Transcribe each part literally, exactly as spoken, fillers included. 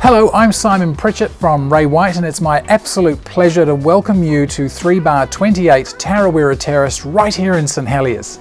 Hello, I'm Simon Pritchett from Ray White, and it's my absolute pleasure to welcome you to three bar twenty-eight Tarawera Terrace right here in Saint Heliers.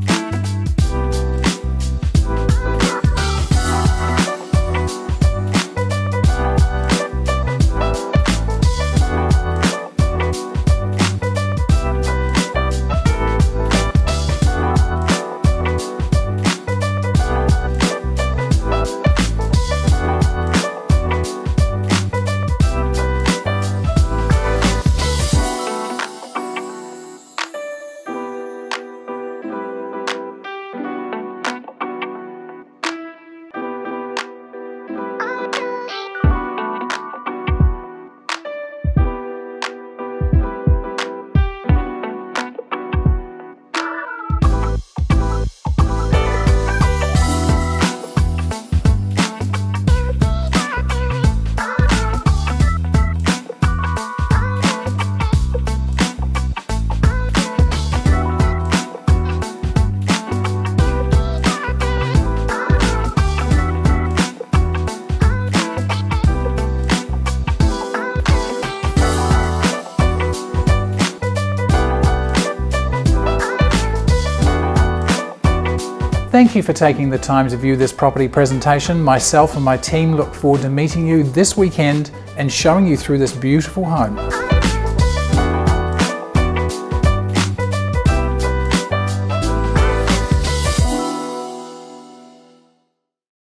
Thank you for taking the time to view this property presentation. Myself and my team look forward to meeting you this weekend and showing you through this beautiful home.